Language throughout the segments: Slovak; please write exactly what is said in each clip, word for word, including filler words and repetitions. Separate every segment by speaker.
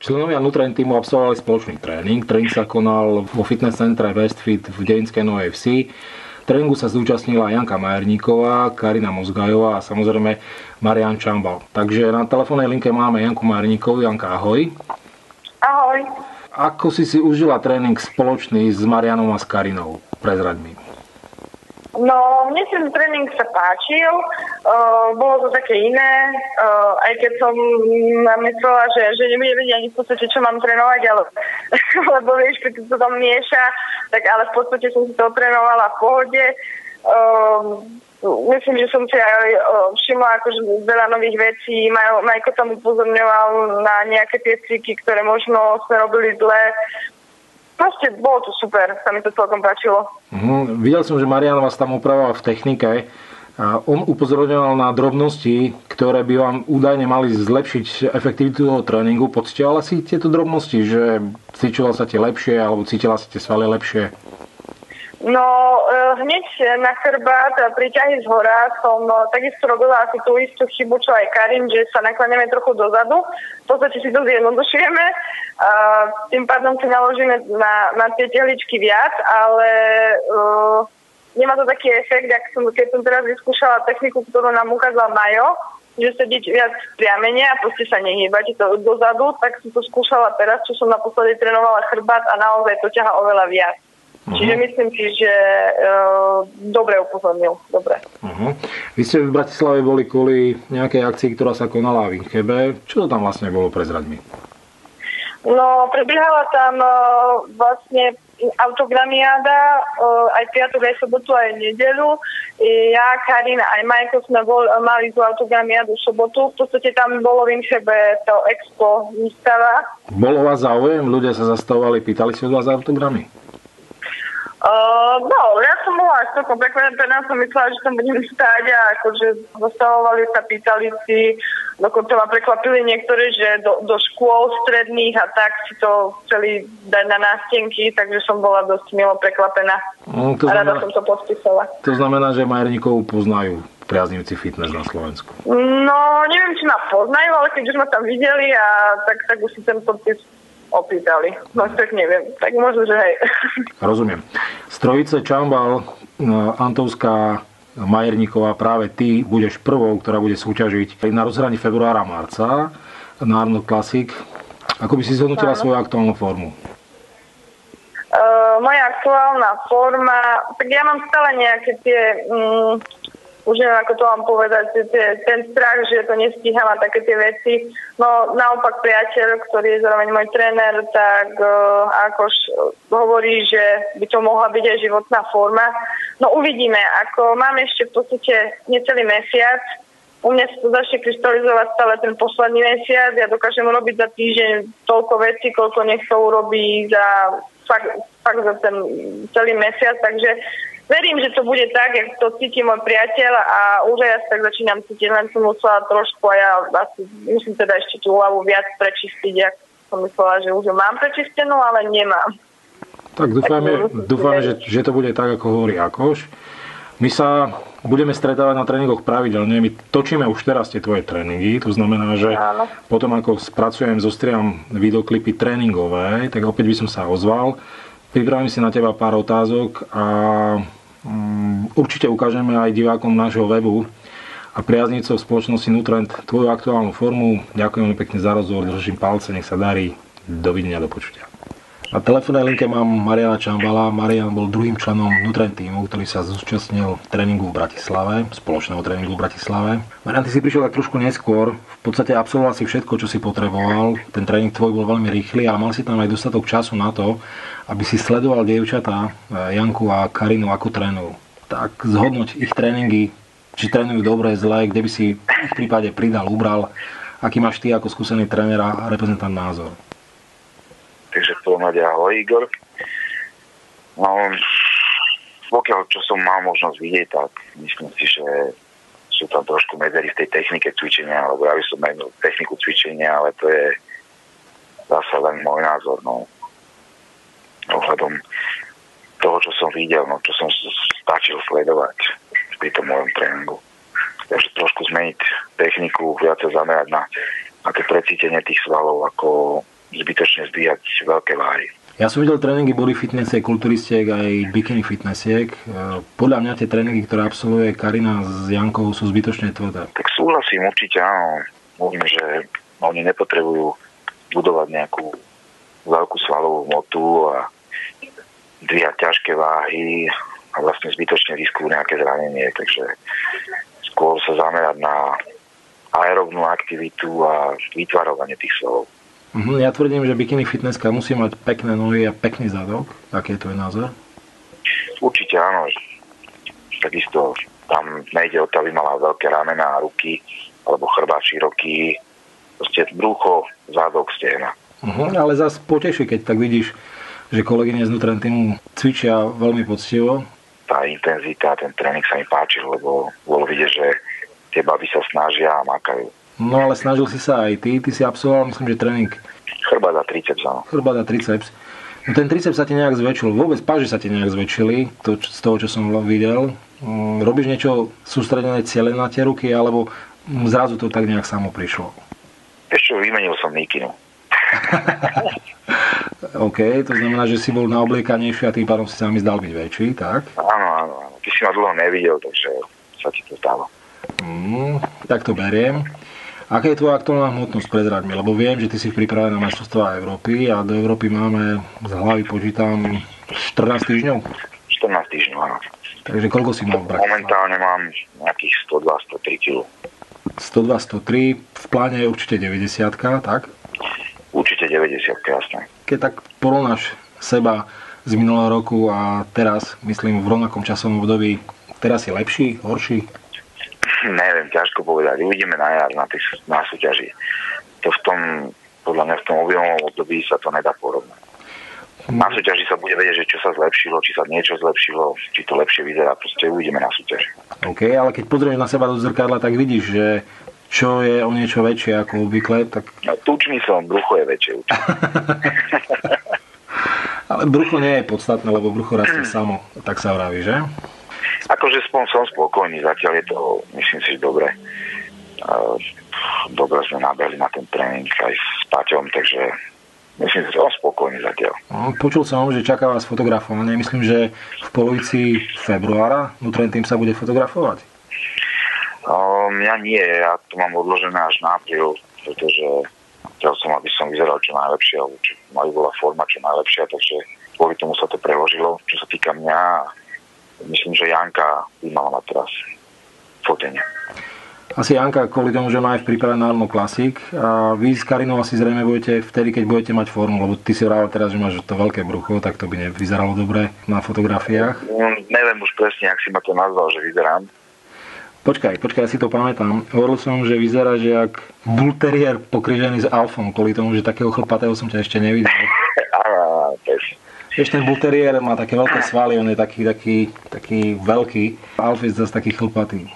Speaker 1: Členovia Nutrient týmu absolvovali spoločný tréning. Tréning sa konal vo fitness centre Westfit v Dejinskej Novej Vsi. Tréningu sa zúčastnila Janka Majerníková, Karina Mozgajová a samozrejme Marián Čambal. Takže na telefónnej linke máme Janku Majerníkovú. Janka, ahoj.
Speaker 2: Ahoj.
Speaker 1: Ako si si užila tréning spoločný s Marianom a s Karinou? Prezraď mi.
Speaker 2: No, mne ten tréning sa páčil, uh, bolo to také iné, uh, aj keď som myslela, že, že nebudem vedieť ani v podstate, čo mám trénovať, ale lebo vieš, keď to tam mieša, tak ale v podstate som si to trénovala v pohode. Uh, myslím, že som si aj uh, všimla akože veľa nových vecí, Maj, Majko tam upozorňoval na nejaké tie cviky, ktoré možno sme robili zle. Proste bolo to super, sa mi to celkom páčilo.
Speaker 1: Mhm. Videl som, že Marián vás tam opravoval v technike. A on upozorňoval na drobnosti, ktoré by vám údajne mali zlepšiť efektivitu toho tréningu. Pocitovala si tieto drobnosti, že cvičila sa ti lepšie alebo cítila si tie svaly lepšie?
Speaker 2: No, hneď na chrbát pri ťahy z hora som takisto robila asi tú istú chybu, čo aj Karin, že sa nakláňame trochu dozadu. V podstate si to zjednodušujeme. Tým pádom si naložíme na, na tie tehličky viac, ale uh, nemá to taký efekt, ak som, keď som teraz vyskúšala techniku, ktorú nám ukázal Majo, že sedieť viac priamene a proste sa nehýbať to dozadu, tak som to skúšala teraz, čo som naposledy trénovala chrbát a naozaj to ťaha oveľa viac. Uh-huh. Čiže myslím si, že uh, dobre upozornil. Dobre.
Speaker 1: Uh-huh. Vy ste v Bratislave boli kvôli nejakej akcii, ktorá sa konala v Inchebe. Čo to tam vlastne bolo, prezraď mi?
Speaker 2: No, prebiehala tam uh, vlastne autogramiáda, uh, aj piatok, aj sobotu, aj nedeľu. Ja, Karina, aj Majko sme bol, mali tú autogramiádu v sobotu. V podstate tam bolo v Inchebe to expo výstava.
Speaker 1: Bolo vás záujem? Ľudia sa zastavovali, pýtali si od vás autogramy?
Speaker 2: Uh, no, ja som bola až celkom prekvapená, som myslela, že tam budeme stáť a akože zastavovali sa, pýtali si, dokonca ma prekvapili niektoré, že do, do škôl stredných a tak si to chceli dať na nástenky, takže som bola dosť milo prekvapená no, a rada som to podpísala.
Speaker 1: To znamená, že Majerníkovú poznajú priaznivci fitness na Slovensku?
Speaker 2: No, neviem, či ma poznajú, ale keď už ma tam videli, a tak, tak už si ten podpis opýtali. No tak neviem, tak možno, že hej.
Speaker 1: Rozumiem. Z trojice Čambal, Antovská, Majerníková, práve ty budeš prvou, ktorá bude súťažiť na rozhraní februára a marca na Arnold Classic. Ako by si zhodnotila svoju aktuálnu formu?
Speaker 2: Uh, moja aktuálna forma, tak ja mám stále nejaké tie... Mm, už neviem, ako to vám povedať, ten strach, že to nestíham a také tie veci. No naopak priateľ, ktorý je zároveň môj tréner, tak uh, akož hovorí, že by to mohla byť aj životná forma. No uvidíme, ako mám ešte v podstate necelý mesiac. U mňa sa to začne krystalizovať stále ten posledný mesiac. Ja dokážem urobiť za týždeň toľko vecí, koľko niekto urobí za fakt, fakt za ten celý mesiac, takže verím, že to bude tak, jak to cíti môj priateľ a už ja sa tak začínam cítiť, len som musela trošku a ja asi musím teda ešte tú hlavu viac prečistiť, jak som myslela, že už ju mám prečistenú, ale nemám.
Speaker 1: Tak dúfajme, dúfajme že, že to bude tak, ako hovorí Akoš. My sa budeme stretávať na tréningoch pravidelne, my točíme už teraz tie tvoje tréningy, to znamená, že áno. Potom ako spracujem, zostriam videoklipy tréningové, tak opäť by som sa ozval. Pripravím si na teba pár otázok a um, určite ukážeme aj divákom nášho webu a priaznivcov spoločnosti Nutrient tvoju aktuálnu formu. Ďakujem veľmi pekne za rozhovor, držím palce, nech sa darí. Dovidenia, do počutia. Na telefónnej linke mám Mariána Čambala. Marián bol druhým členom Nutrient týmu, ktorý sa zúčastnil tréningu v Bratislave, spoločného tréningu v Bratislave. Marián, ty si prišiel tak trošku neskôr. V podstate absolvoval si všetko, čo si potreboval. Ten tréning tvoj bol veľmi rýchly, ale mal si tam aj dostatok času na to, aby si sledoval dievčatá, Janku a Karinu, ako trénujú. Tak zhodnoť ich tréningy, či trénujú dobre, zle, kde by si v ich prípade pridal, ubral. Aký máš ty ako skúsený tréner a reprezentant názor?
Speaker 3: Takže v prvom rade ahoj, Igor. No, pokiaľ čo som mal možnosť vidieť, tak myslím si, že sú tam trošku medzery v tej technike cvičenia, lebo ja by som menil techniku cvičenia, ale to je zase len môj názor, no. Ohľadom toho, čo som videl, no, čo som stačil sledovať pri tom mojom tréningu. Takže trošku zmeniť techniku, viac sa zamerať na, na to precítenie tých svalov, ako zbytočne zdvíhať veľké váhy.
Speaker 1: Ja som videl tréningy body fitnessiek, kulturistiek aj bikini fitnessiek. Podľa mňa tie tréningy, ktoré absolvuje Karina s Jankou, sú zbytočne tvrdé.
Speaker 3: Tak súhlasím, určite áno. Môžeme, že oni nepotrebujú budovať nejakú veľkú svalovú hmotu a dvíhať ťažké váhy a vlastne zbytočne riskujú nejaké zranenie. Takže skôr sa zamerať na aerobnú aktivitu a vytvarovanie tých svalov.
Speaker 1: Uh-huh. Ja tvrdím, že bikini fitnesska musí mať pekné nohy a pekný zadok. Aký je tvoj názor?
Speaker 3: Určite áno. Takisto tam nejde o to, aby mala veľké ramená a ruky, alebo chrbát široký. Proste brucho, zadok, stehna.
Speaker 1: Uh-huh. Ale zase poteší, keď tak vidíš, že kolegyne z Nutrentymu cvičia veľmi poctivo.
Speaker 3: Tá intenzita, ten tréning sa mi páčil, lebo bolo vidieť, že tie baby sa snažia a makajú.
Speaker 1: No ale snažil si sa aj ty, ty si absolvoval, myslím, že tréning.
Speaker 3: Chrbát a triceps, áno.
Speaker 1: Chrbát a triceps. No ten triceps sa ti nejak zväčšil, vôbec páži sa ti nejak zväčšili, to, z toho, čo som videl. Robíš niečo sústredené cieľe na tie ruky, alebo zrazu to tak nejak samo prišlo?
Speaker 3: Ešte vymenil som mikinu.
Speaker 1: OK, to znamená, že si bol naobliekanejší a tým pádom si sa mi zdal byť väčší, tak?
Speaker 3: Áno, áno, áno. Ty si ma dlho nevidel, takže sa ti to stalo.
Speaker 1: Mm, tak to beriem. Aká je tvoja aktuálna hmotnosť, prezraď mi? Lebo viem, že ty si pripravený na majstrovstvá Európy a do Európy máme, z hlavy počítam, štrnásť týždňov?
Speaker 3: štrnásť týždňov, áno.
Speaker 1: Takže koľko si mal v Bratislave?
Speaker 3: Momentálne mám nejakých sto dva sto tri kg.
Speaker 1: sto dva sto tri, v pláne je určite deväťdesiat, tak?
Speaker 3: Určite deväťdesiat, jasné.
Speaker 1: Keď tak porovnáš seba z minulého roku a teraz, myslím, v rovnakom časovom období, teraz je lepší, horší?
Speaker 3: Neviem, ťažko povedať. Uvidíme na jar na, tých, na súťaži. To v tom, podľa mňa v tom objemovom období sa to nedá porovnať. Na súťaži sa bude vedieť, že čo sa zlepšilo, či sa niečo zlepšilo, či to lepšie vyzerá. Proste uvidíme na súťaži.
Speaker 1: OK, ale keď pozrieš na seba do zrkadla, tak vidíš, že čo je o niečo väčšie ako obvykle, tak...
Speaker 3: No, tučný som, brucho je väčšie.
Speaker 1: Ale brucho nie je podstatné, lebo brucho rastie samo, tak sa vraví, že?
Speaker 3: Akože som, som spokojný, zatiaľ je to, myslím si, dobre. Dobre sme nabehli na ten tréning aj s Paťom, takže myslím si, že som spokojný zatiaľ.
Speaker 1: Počul som, že čaká vás fotografovanie. Myslím, že v polovici februára Nutrentym sa bude fotografovať.
Speaker 3: No, mňa nie, ja to mám odložené až na apríl, pretože chcel som, aby som vyzeral čo najlepšie, alebo čo aby bola forma čo najlepšia, takže kvôli tomu sa to preložilo, čo sa týka mňa. Myslím, že Janka by mala mať teraz fotenie.
Speaker 1: Asi Janka kvôli tomu, že má aj v príprave na Arnold Classic a vy s Karinou asi zrejme budete vtedy, keď budete mať formu, lebo ty si vravel teraz, že máš to veľké brucho, tak to by nevyzeralo dobre na fotografiách.
Speaker 3: No, neviem už presne, ak si ma to nazval, že vyzerám.
Speaker 1: Počkaj, počkaj, ja si to pamätám. Hovoril som, že vyzerá, že jak bull terrier pokrižený s alfom, kvôli tomu, že takého chlpatého som ťa ešte nevidel.
Speaker 3: Áno, presne.
Speaker 1: Ešte ten bull terrier má také veľké svaly, on je taký, taký, taký veľký. Alf je zase taký chlpatý.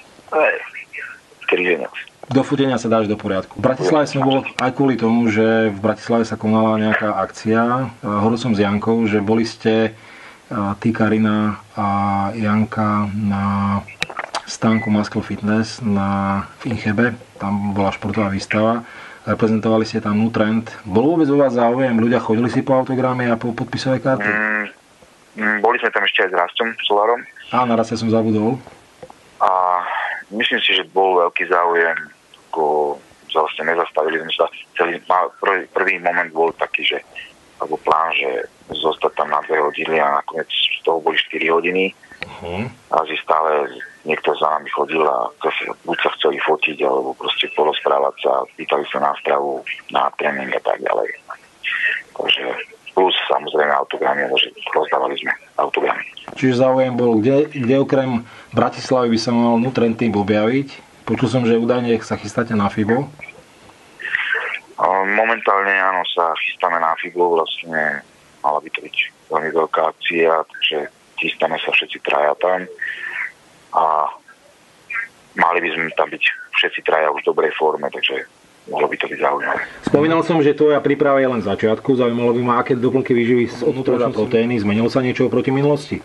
Speaker 3: Križenec.
Speaker 1: Do fotenia sa dáš do poriadku. V Bratislave som bol aj kvôli tomu, že v Bratislave sa konala nejaká akcia. Hovoril som s Jankou, že boli ste ty, Karina a Janka na stánku Muscle Fitness na v Inchebe. Tam bola športová výstava. Reprezentovali ste tam Nutrend. Bolo vôbec u vás záujem? Ľudia chodili si po autogramy a po podpisové karty?
Speaker 3: Mm, mm, boli sme tam ešte aj s Rastom Solarom.
Speaker 1: Á, na raz ja som zabudol.
Speaker 3: A myslím si, že bol veľký záujem, ako vlastne nezastavili sme sa. Celý, prvý, prvý moment bol taký, že alebo plán, že zostať tam na dve hodiny a nakoniec z toho boli štyri hodiny. Uh-huh. A si stále niekto za nami chodil a buď sa chceli fotiť, alebo proste porozprávať sa, pýtali sa na stravu, na tréning a tak ďalej. Takže plus samozrejme autogramy, že rozdávali sme autogramy.
Speaker 1: Čiže záujem bol, kde, kde okrem Bratislavy by sa mal Nutrentym objaviť? Počul som, že údajne sa chystáte na FIBO.
Speaker 3: Momentálne áno, sa chystáme na FIBO, vlastne mala by to byť veľmi veľká akcia, takže chystáme sa všetci traja tam a mali by sme tam byť všetci traja už v dobrej forme, takže mohlo by to byť zaujímavé.
Speaker 1: Spomínal som, že tvoja príprava je len v začiatku, zaujímalo by ma, aké doplnky výživy od nutričných proteíny, zmenilo sa niečo oproti minulosti?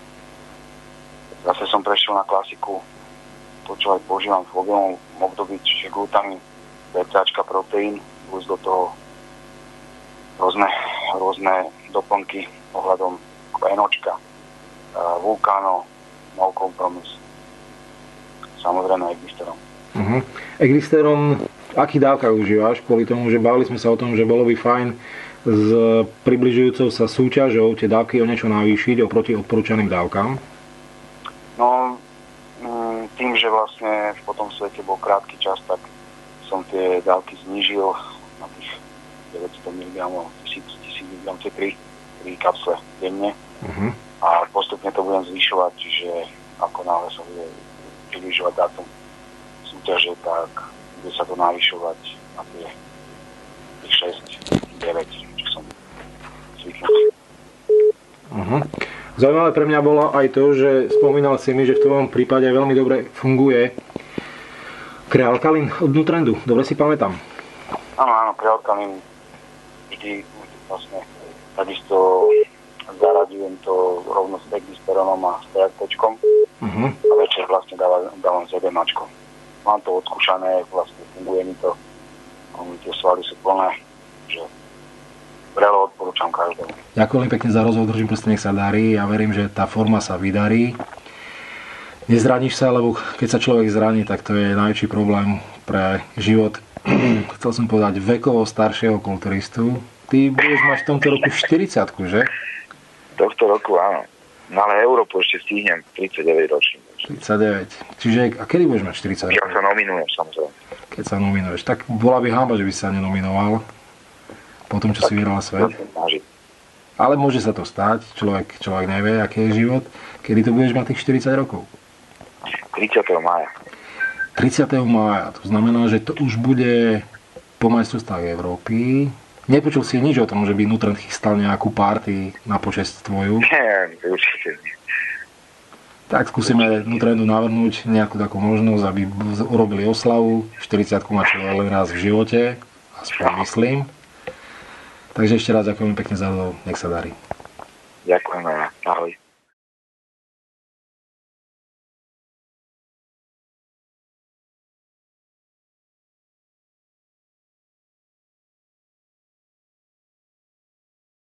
Speaker 4: Zase som prešiel na klasiku, to čo aj používam v objemovom období, čiže glutamín, BCAčka, proteín, plus do toho rôzne, rôzne doplnky ohľadom enočka, vulkáno, no kompromis. Samozrejme Eglysterom.
Speaker 1: Uh-huh. Eglysterom, aký dávkach užívaš? Kvôli tomu, že bavili sme sa o tom, že bolo by fajn s približujúcou sa súťažou tie dávky o niečo navýšiť oproti odporúčaným dávkam?
Speaker 4: No, tým, že vlastne v potom svete bol krátky čas, tak som tie dávky znížil na tých deväťsto miligramov, tisíc miligramov, tie tri, tri kapsle denne. Uh-huh. A postupne to budem zvyšovať, čiže ako náhle sa bude približovať dátum súťaže, tak bude sa to navyšovať na tie šesť deväť, čo som zvyknutý.
Speaker 1: Uh-huh. Zaujímavé pre mňa bolo aj to, že spomínal si mi, že v tvojom prípade veľmi dobre funguje krealkalín od Nutrendu. Dobre si pamätám.
Speaker 4: Áno, áno, krealkalín vždy vlastne takisto zaraďujem to rovno s Eglysteronom a s Teaktočkom. Uh-huh. A večer vlastne dávam, dávam zedemáčko. Mám to odskúšané, vlastne funguje mi to. Tie svaly sú plné, že vrelo odporúčam každému.
Speaker 1: Ďakujem pekne za rozhovor, držím prste, nech sa darí. Ja verím, že tá forma sa vydarí. Nezraníš sa, lebo keď sa človek zraní, tak to je najväčší problém pre život, chcel som povedať, vekovo staršieho kulturistu. Ty budeš mať v tomto roku štyridsiatku, že?
Speaker 3: Tohto roku áno. No ale Európu ešte stihnem tridsaťdeväť ročný.
Speaker 1: tridsaťdeväť. Čiže a kedy budeš mať štyridsať?
Speaker 3: Ja sa nominujem, samozrejme.
Speaker 1: Keď sa nominuješ. Tak bola by hanba, že by sa nenominoval po tom, čo tak si vyhral svet. Ale môže sa to stať. Človek, človek nevie, aký je život. Kedy to budeš mať tých štyridsať rokov?
Speaker 3: tridsiateho mája.
Speaker 1: tridsiateho mája. To znamená, že to už bude po majstrovstvách Európy. Nepočul si nič o tom, že by Nutrend chystal nejakú party na počesť tvoju?
Speaker 3: Nie, určite nie.
Speaker 1: Tak skúsime Nutrendu navrhnúť nejakú takú možnosť, aby urobili oslavu. štyridsiatku má človek len raz v živote, aspoň myslím. Takže ešte raz ďakujem pekne za to, nech sa darí.
Speaker 3: Ďakujem, ahoj.